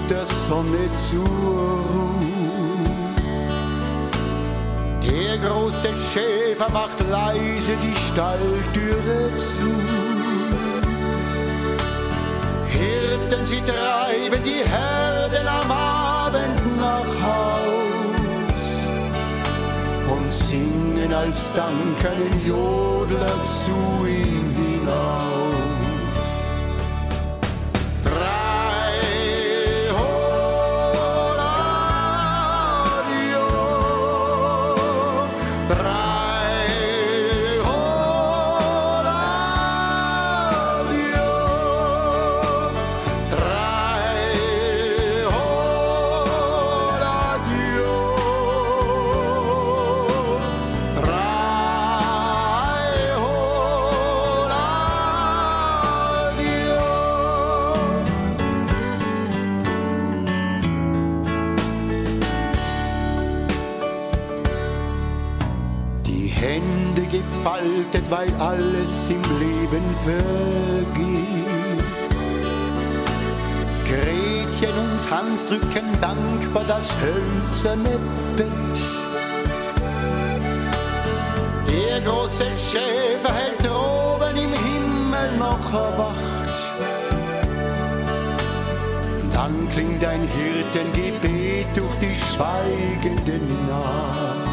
der Sonne zur Ruhe. Der große Schäfer macht leise die Stalltüre zu. Hirten, sie treiben die Herden am Abend nach Haus und singen als Dank einen Jodler zu ihm hinauf. Hände gefaltet, weil alles im Leben vergeht. Gretchen und Hans drücken dankbar das hölzerne Bett. Der große Schäfer hält oben im Himmel noch erwacht. Dann klingt ein Hirtengebet durch die schweigende Nacht.